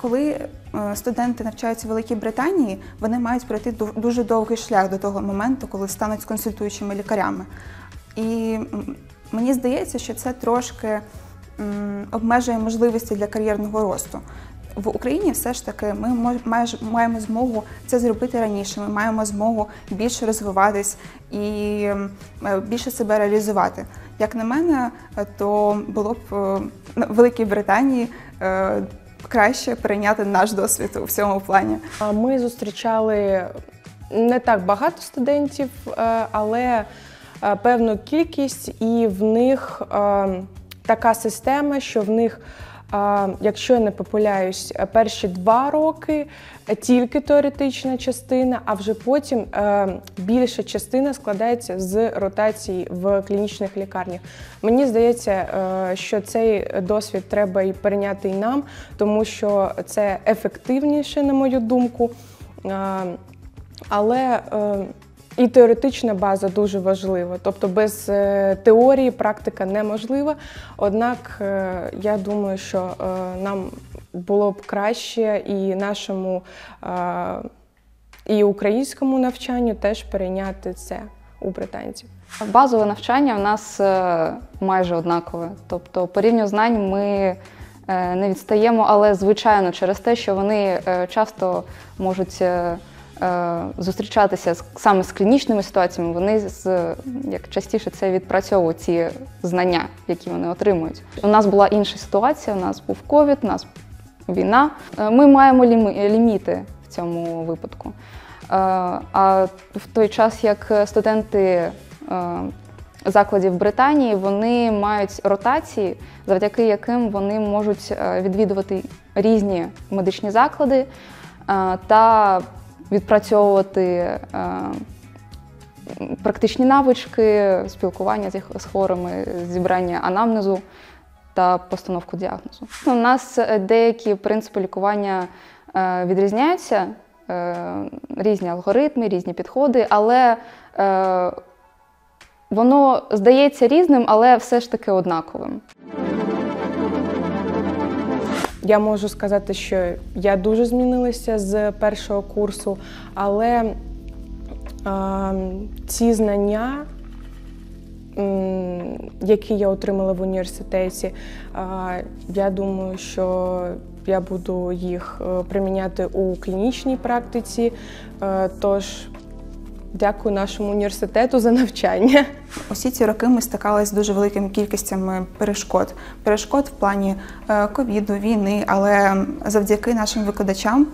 Коли студенти навчаються в Великій Британії, вони мають пройти дуже довгий шлях до того моменту, коли стануть консультуючими лікарями. І мені здається, що це трошки обмежує можливості для кар'єрного росту. В Україні все ж таки ми маємо змогу це зробити раніше, ми маємо змогу більше розвиватись і більше себе реалізувати. Як на мене, то було б в Великій Британії краще прийняти наш досвід у всьому плані. Ми зустрічали не так багато студентів, але певну кількість, і в них така система, що в них, якщо я не помиляюсь, перші 2 роки тільки теоретична частина, а вже потім більша частина складається з ротації в клінічних лікарнях. Мені здається, що цей досвід треба і перейняти і нам, тому що це ефективніше, на мою думку, але і теоретична база дуже важлива, тобто без теорії практика неможлива, однак я думаю, що нам було б краще і нашому, і українському навчанню теж перейняти це у британців. Базове навчання у нас майже однакове, тобто по рівню знань ми не відстаємо, але звичайно через те, що вони часто можуть зустрічатися саме з клінічними ситуаціями, вони як частіше це відпрацьовують ці знання, які вони отримують. У нас була інша ситуація, у нас був ковід, у нас війна. Ми маємо ліміти в цьому випадку. А в той час, як студенти закладів Британії, вони мають ротації, завдяки яким вони можуть відвідувати різні медичні заклади та відпрацьовувати практичні навички, спілкування з хворими, зібрання анамнезу та постановку діагнозу. У нас деякі принципи лікування відрізняються, різні алгоритми, різні підходи, але воно здається різним, але все ж таки однаковим. Я можу сказати, що я дуже змінилася з першого курсу, але ці знання, які я отримала в університеті, я думаю, що я буду їх приміняти у клінічній практиці, тож дякую нашому університету за навчання. Усі ці роки ми стикалися з дуже великими кількістями перешкод. Перешкод в плані ковіду, війни, але завдяки нашим викладачам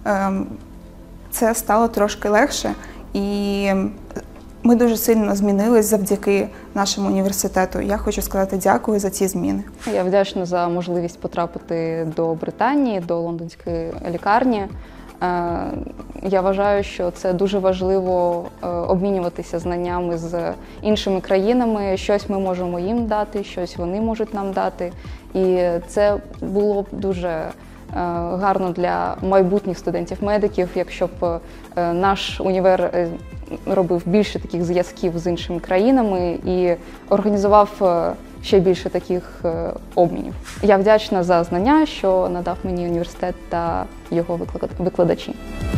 це стало трошки легше. І ми дуже сильно змінились завдяки нашому університету. Я хочу сказати дякую за ці зміни. Я вдячна за можливість потрапити до Британії, до лондонської лікарні. Я вважаю, що це дуже важливо обмінюватися знаннями з іншими країнами. Щось ми можемо їм дати, щось вони можуть нам дати. І це було б дуже гарно для майбутніх студентів-медиків, якщо б наш універ робив більше таких зв'язків з іншими країнами і організував ще більше таких обмінів. Я вдячна за знання, що надав мені університет та його викладачі.